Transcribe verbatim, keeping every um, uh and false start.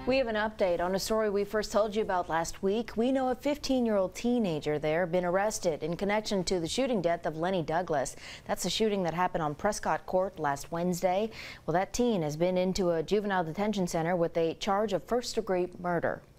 We have an update on a story we first told you about last week. We know a fifteen-year-old teenager there been arrested in connection to the shooting death of Lenny Douglas. That's a shooting that happened on Prescott Court last Wednesday. Well, that teen has been into a juvenile detention center with a charge of first-degree murder.